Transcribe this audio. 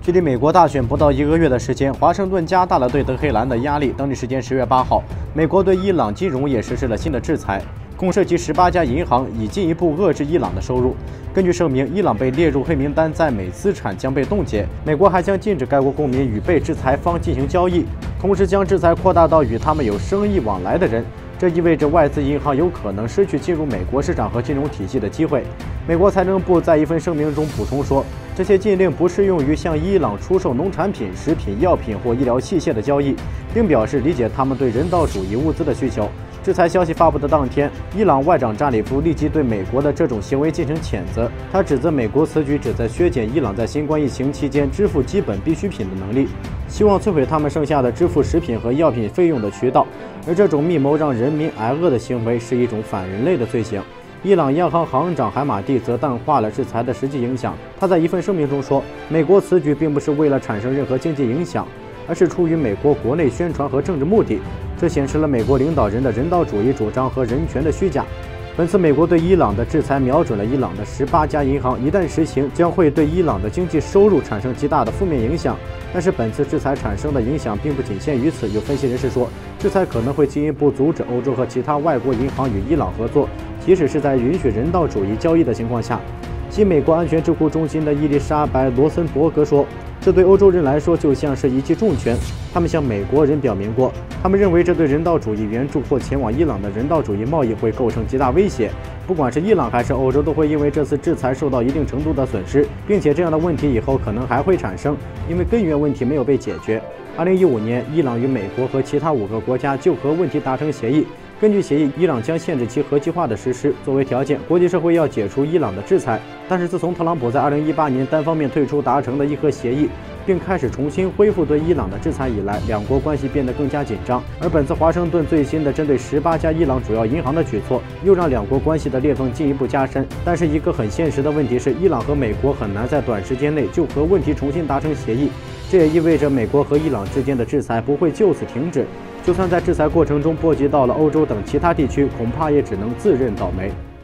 距离美国大选不到1个月的时间，华盛顿加大了对德黑兰的压力。当地时间10月8号，美国对伊朗金融业实施了新的制裁，共涉及18家银行，以进一步遏制伊朗的收入。根据声明，伊朗被列入黑名单，在美资产将被冻结。美国还将禁止该国公民与被制裁方进行交易，同时将制裁扩大到与他们有生意往来的人。这意味着外资银行有可能失去进入美国市场和金融体系的机会。美国财政部在一份声明中补充说，这些禁令不适用于向伊朗出售农产品、食品、药品或医疗器械的交易，并表示理解他们对人道主义物资的需求。制裁消息发布的当天，伊朗外长扎里夫立即对美国的这种行为进行谴责。他指责美国此举旨在削减伊朗在新冠疫情期间支付基本必需品的能力，希望摧毁他们剩下的支付食品和药品费用的渠道。而这种密谋让人民挨饿的行为是一种反人类的罪行。伊朗央行行长海马蒂则淡化了制裁的实际影响。他在一份声明中说，美国此举并不是为了产生任何经济影响，而是出于美国国内宣传和政治目的。这显示了美国领导人的人道主义主张和人权的虚假。本次美国对伊朗的制裁瞄准了伊朗的18家银行，一旦实行，将会对伊朗的经济收入产生极大的负面影响。但是，本次制裁产生的影响并不仅限于此。有分析人士说，制裁可能会进一步阻止欧洲和其他外国银行与伊朗合作，即使是在允许人道主义交易的情况下。新美国安全智库中心的伊丽莎白·罗森伯格说，这对欧洲人来说就像是一记重拳。他们向美国人表明过，他们认为这对人道主义援助或前往伊朗的人道主义贸易会构成极大威胁。不管是伊朗还是欧洲，都会因为这次制裁受到一定程度的损失，并且这样的问题以后可能还会产生，因为根源问题没有被解决。2015年，伊朗与美国和其他5个国家就核问题达成协议。根据协议，伊朗将限制其核计划的实施，作为条件，国际社会要解除伊朗的制裁。但是，自从特朗普在2018年单方面退出达成的伊核协议，并开始重新恢复对伊朗的制裁以来，两国关系变得更加紧张。而本次华盛顿最新的针对18家伊朗主要银行的举措，又让两国关系的裂缝进一步加深。但是，一个很现实的问题是，伊朗和美国很难在短时间内就核问题重新达成协议。这也意味着美国和伊朗之间的制裁不会就此停止。就算在制裁过程中波及到了欧洲等其他地区，恐怕也只能自认倒霉。